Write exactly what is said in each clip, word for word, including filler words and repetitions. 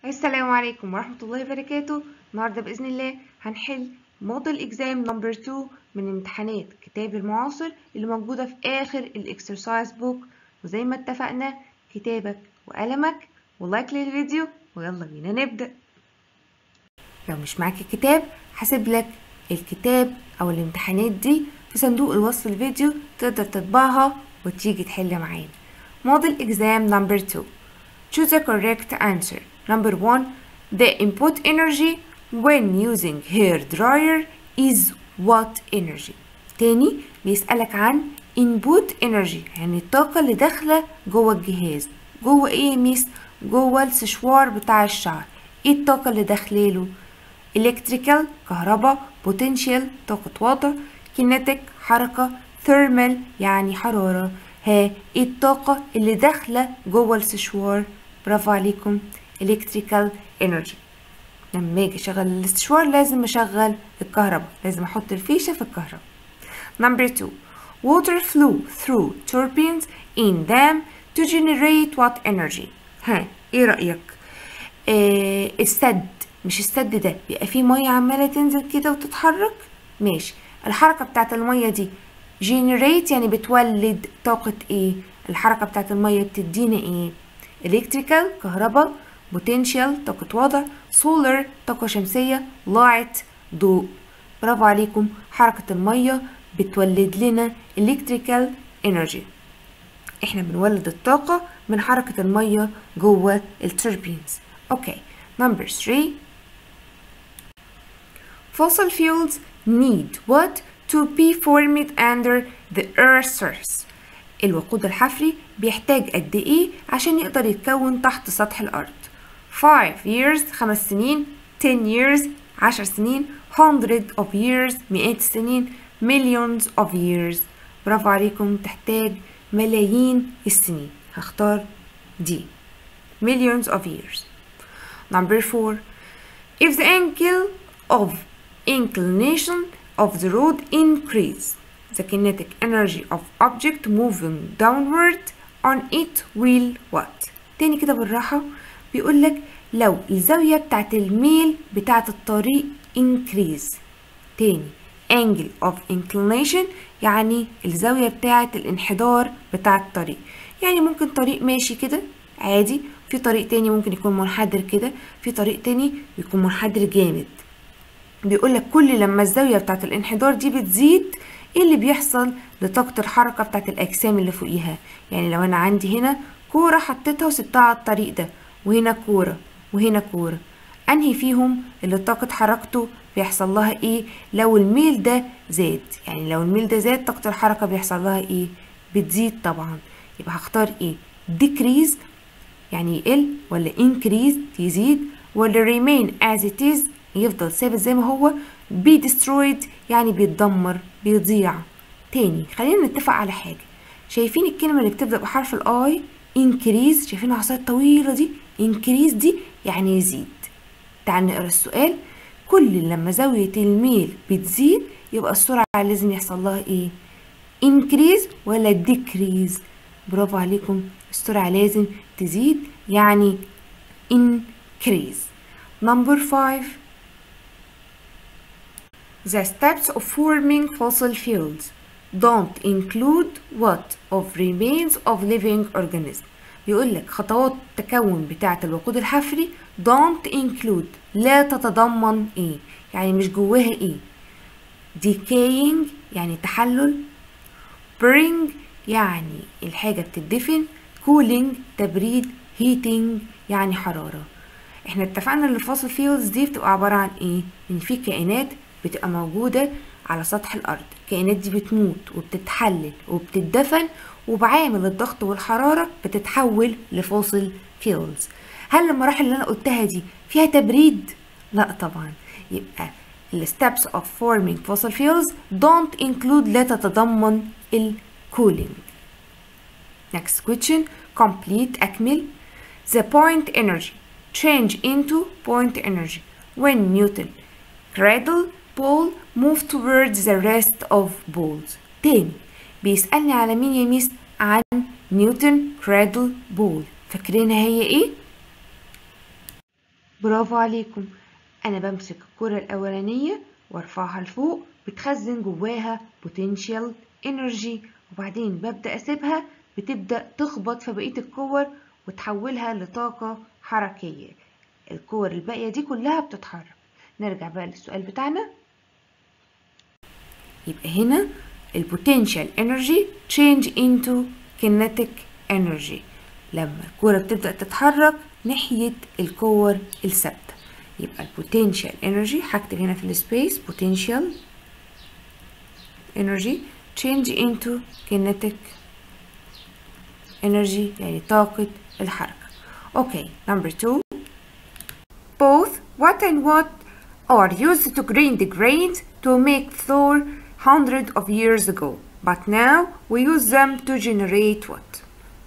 السلام عليكم ورحمة الله وبركاته. النهاردة بإذن الله هنحل موديل اكزام نمبر اتنين من امتحانات كتاب المعاصر اللي موجودة في آخر الاكسرسايز بوك. وزي ما اتفقنا كتابك وقلمك ولايك للفيديو ويلا بينا نبدأ. لو مش معاك الكتاب هسيب لك الكتاب أو الامتحانات دي في صندوق الوصف الفيديو، تقدر تطبعها وتيجي تحل معانا. موديل اكزام نمبر two. Choose the correct answer. Number one, the input energy when using hair dryer is what energy؟ تاني بيسألك عن input energy، يعني الطاقة اللي داخلة جوه الجهاز. جوه ايه يا ميس؟ جوه السشوار بتاع الشعر. ايه الطاقة اللي داخلاله؟ electrical كهرباء، potential طاقة وضع، kinetic حركة، thermal يعني حرارة. ها ايه الطاقة اللي داخلة جوه السشوار؟ برافو عليكم، electrical energy. لما اجي اشغل الاستشوار لازم اشغل الكهرباء، لازم احط الفيشة في الكهرباء. Number two, water flow through turbines in dam to generate what energy؟ ها ايه رأيك؟ آه السد، مش السد ده بيبقى فيه مية عمالة تنزل كده وتتحرك؟ ماشي، الحركة بتاعت المية دي generate يعني بتولد طاقة ايه؟ الحركة بتاعت المية بتدينا ايه؟ electrical كهرباء، potential طاقة وضع، solar طاقة شمسية، light ضوء. برافو عليكم، حركة المية بتولد لنا electrical energy. احنا بنولد الطاقة من حركة المية جوه التوربينز. اوكي. number three, fossil fuels need what to be formed under the earth's surface؟ الوقود الحفري بيحتاج قد ايه عشان يقدر يتكون تحت سطح الارض؟ five years خمس سنين، ten years عشر سنين، hundred of years مئات السنين، millions of years. برافو عليكم، تحتاج ملايين السنين. هختار دي millions of years. number four, if the angle of inclination of the road increase, the kinetic energy of object moving downward on it will what؟ تاني كده بالراحة، بيقولك لو الزاوية بتاعت الميل بتاعت الطريق increase. تاني angle of inclination يعني الزاوية بتاعت الانحدار بتاعت الطريق. يعني ممكن طريق ماشي كده عادي، في طريق تاني ممكن يكون منحدر كده، في طريق تاني يكون منحدر جامد. بيقولك كل لما الزاوية بتاعت الانحدار دي بتزيد، ايه اللي بيحصل لطاقة الحركة بتاعت الأجسام اللي فوقيها؟ يعني لو أنا عندي هنا كورة حطيتها وسبتها على الطريق ده، وهنا كورة وهنا كورة، أنهي فيهم اللي طاقة حركته بيحصل لها ايه لو الميل ده زاد؟ يعني لو الميل ده زاد طاقة الحركة بيحصل لها ايه؟ بتزيد طبعا. يبقى هختار ايه؟ decrease يعني يقل، ولا increase يزيد، ولا remain as it is يفضل ثابت زي ما هو، be destroyed يعني بيتدمر بيضيع. تاني خلينا نتفق على حاجة، شايفين الكلمة اللي بتبدأ بحرف الاي increase؟ شايفين العصاية الطويلة دي؟ increase دي يعني يزيد. تعال نقرا السؤال. كل لما زاوية الميل بتزيد يبقى السرعة لازم يحصل لها ايه؟ increase ولا decrease؟ برافو عليكم، السرعة لازم تزيد يعني increase. number five, the steps of forming fossil fuels don't include what of remains of living organism؟ بيقول لك خطوات التكون بتاعة الوقود الحفري don't include لا تتضمن ايه؟ يعني مش جواها ايه؟ decaying يعني تحلل، burning يعني الحاجة بتدفن، cooling تبريد، heating يعني حرارة. احنا اتفقنا ان الفوسل فيولز دي بتبقى عبارة عن ايه؟ ان في كائنات بتبقى موجودة على سطح الارض، الكائنات دي بتموت وبتتحلل وبتدفن، وبعامل الضغط والحرارة بتتحول لفوسل فيولز. هل المراحل اللي انا قلتها دي فيها تبريد؟ لا طبعا. يبقى ال steps of forming fossil fuels don't include لا تتضمن ال cooling. next question, complete أكمل. the point energy change into point energy when Newton cradle ball move towards the rest of balls. تاني بيسألني على مين يا ميس؟ عن نيوتن cradle ball. فاكرينها هي ايه؟ برافو عليكم. أنا بمسك الكرة الأولانية وارفعها لفوق، بتخزن جواها potential energy، وبعدين ببدأ أسيبها بتبدأ تخبط في بقية الكور وتحولها لطاقة حركية. الكور الباقية دي كلها بتتحرك. نرجع بقى للسؤال بتاعنا. يبقى هنا ال potential energy change into kinetic energy لما الكرة بتبدأ تتحرك ناحية الكور الثابتة. يبقى ال potential energy هكتب هنا في السبيس potential energy change into kinetic energy يعني طاقة الحركة. اوكي number two. Both what and what are used to grind the grains to make flour hundreds of years ago, but now we use them to generate what?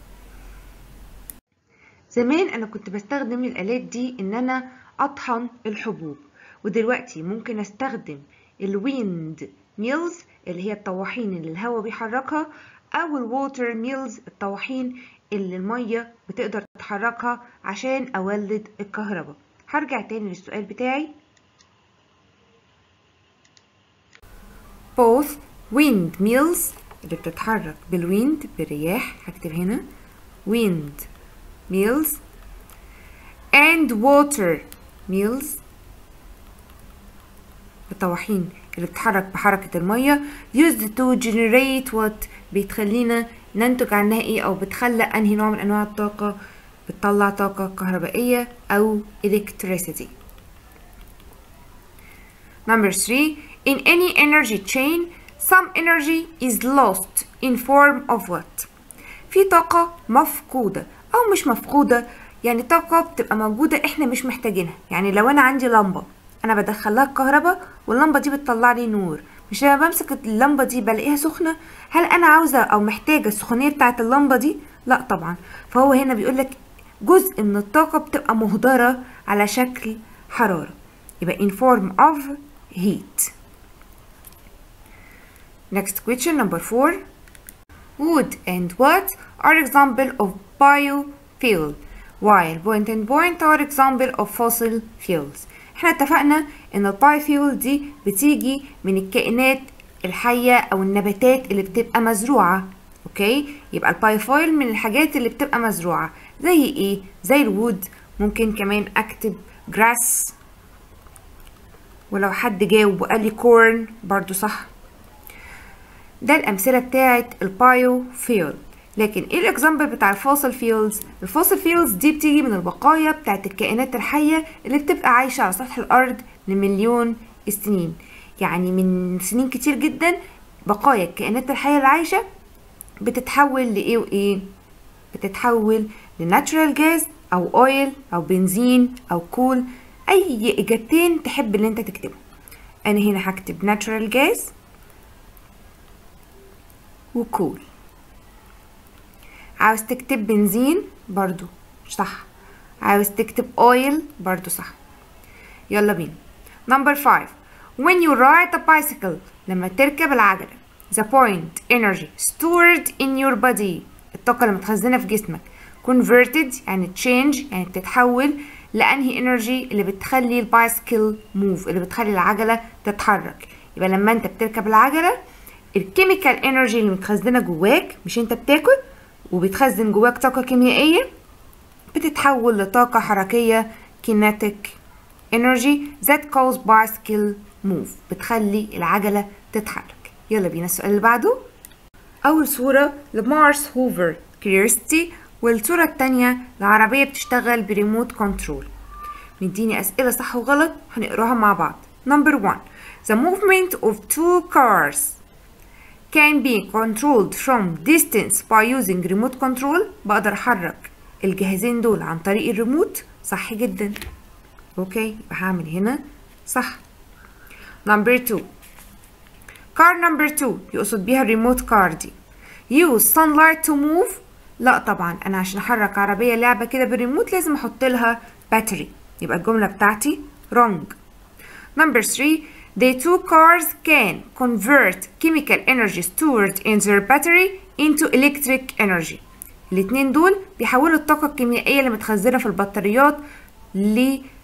زمان أنا كنت بستخدم الآلات دي إن أنا أطحن الحبوب، ودلوقتي ممكن أستخدم الويند ميلز اللي هي الطواحين اللي الهواء بيحركها، أو الووتر ميلز الطواحين اللي المية بتقدر تحركها عشان أولد الكهرباء. هرجع تاني للسؤال بتاعي. both wind mills اللي بتتحرك بالويند بالرياح، هكتب هنا wind mills and water mills الطواحين اللي بتتحرك بحركة المية used to generate what بتخلينا ننتج عنها ايه او بتخلق انهي نوع من انواع الطاقة، بتطلع طاقة كهربائية او electricity. Number three. In any energy chain, some energy is lost in form of what? في طاقة مفقودة أو مش مفقودة، يعني طاقة بتبقى موجودة إحنا مش محتاجينها. يعني لو أنا عندي لمبة أنا بدخلها الكهرباء واللمبة دي بتطلع لي نور، مش لما بمسك اللمبة دي بلاقيها سخنة، هل أنا عاوزة أو محتاجة السخونية بتاعة اللمبة دي؟ لأ طبعا. فهو هنا بيقولك جزء من الطاقة بتبقى مهدرة على شكل حرارة، يبقى in form of heat. Next question number four. Wood and what are example of biofuel while point and point are example of fossil fuels. احنا اتفقنا ان البايوفيول دي بتيجي من الكائنات الحية او النباتات اللي بتبقى مزروعة. اوكي، يبقى البايوفيول من الحاجات اللي بتبقى مزروعة زي ايه؟ زي الوود، ممكن كمان اكتب grass، ولو حد جاوب وقال لي كورن برضو صح. ده الأمثلة بتاعت البايو فيول. لكن ايه الإكزامبل بتاع الفوسل فيولز؟ الفوسل فيولز دي بتيجي من البقايا بتاعت الكائنات الحية اللي بتبقى عايشة على سطح الأرض لمليون السنين، يعني من سنين كتير جدا بقايا الكائنات الحية اللي عايشة بتتحول لإيه وإيه؟ بتتحول لناتشورال جاز أو أويل أو بنزين أو كول، أي إجابتين تحب اللي أنت تكتبه. أنا هنا هكتب ناتشورال جاز وكول. عاوز تكتب بنزين برضو صح، عاوز تكتب اويل برضو صح. يلا بينا. number five. when you ride a bicycle لما تركب العجلة the point energy stored in your body الطاقة اللي متخزنة في جسمك converted يعني change يعني بتتحول لأنهي energy اللي بتخلي البايسكل move اللي بتخلي العجلة تتحرك. يبقى لما انت بتركب العجلة الكيميكال انرجي اللي متخزنه جواك، مش انت بتاكل وبتخزن جواك طاقه كيميائيه، بتتحول لطاقه حركيه kinetic energy that cause bicycle move بتخلي العجله تتحرك. يلا بينا السؤال اللي بعده. اول صوره لمارس هوفر كيوريوسيتي، والصوره الثانيه لعربيه بتشتغل بريموت كنترول. مديني اسئله صح وغلط هنقراها مع بعض. number one. the movement of two cars can be controlled from distance by using remote control. بقدر احرك الجهازين دول عن طريق الريموت. صح جدا. اوكي، يبقى هعمل هنا صح. number two. car number two يقصد بيها الريموت كار دي. use sunlight to move. لا طبعا، انا عشان احرك عربيه لعبه كده بالريموت لازم احط لها باتري، يبقى الجمله بتاعتي wrong. number three. The two cars can convert chemical energy stored in their battery into electric energy. الاتنين دول بيحولوا الطاقة الكيميائية اللي متخزنة في البطاريات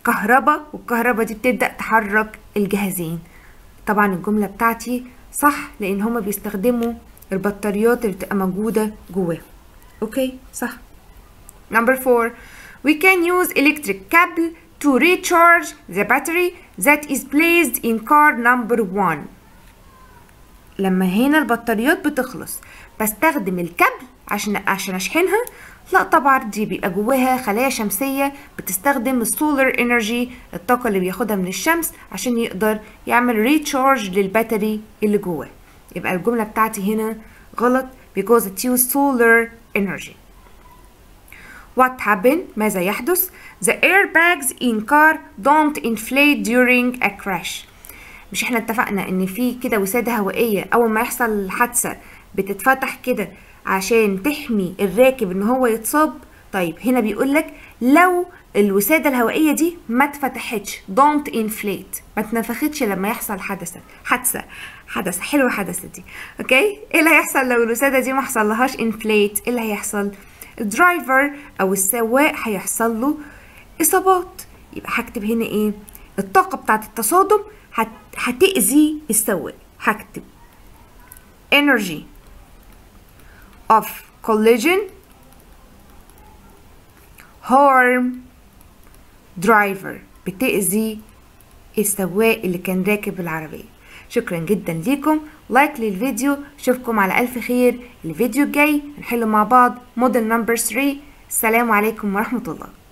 كهرباء، والكهرباء دي بتبدأ تحرك الجهازين. طبعا الجملة بتاعتي صح لان هما بيستخدموا البطاريات اللي بتبقى موجودة جواهم. اوكي صح. Number four, we can use electric cable to recharge the battery that is placed in car number one. لما هنا البطاريات بتخلص بستخدم الكابل عشان عشان اشحنها؟ لا طبعا، دي بيبقى جواها خلايا شمسية بتستخدم السولار انرجي، الطاقة اللي بياخدها من الشمس عشان يقدر يعمل ريتشارج للباتري اللي جواه. يبقى الجملة بتاعتي هنا غلط because it uses solar energy. What happened؟ ماذا يحدث؟ The airbags in car don't inflate during a crash. مش احنا اتفقنا ان في كده وسادة هوائية اول ما يحصل حادثة بتتفتح كده عشان تحمي الراكب ان هو يتصاب؟ طيب هنا بيقولك لو الوسادة الهوائية دي ما اتفتحتش don't inflate، ما اتنفختش لما يحصل حادثة حادثة حدث حلوة حدثة دي. اوكي، ايه اللي هيحصل لو الوسادة دي ما حصلهاش inflate؟ ايه اللي هيحصل؟ الدرايفر او السواق هيحصل له اصابات. يبقى هكتب هنا ايه؟ الطاقة بتاعت التصادم هت... هتأذي السواق. هكتب energy of collision harm driver، بتأذي السواق اللي كان راكب العربية. شكرا جدا ليكم، لايك للفيديو، اشوفكم على الف خير. الفيديو الجاي هنحل مع بعض موديل نمبر ثلاثة. السلام عليكم ورحمة الله.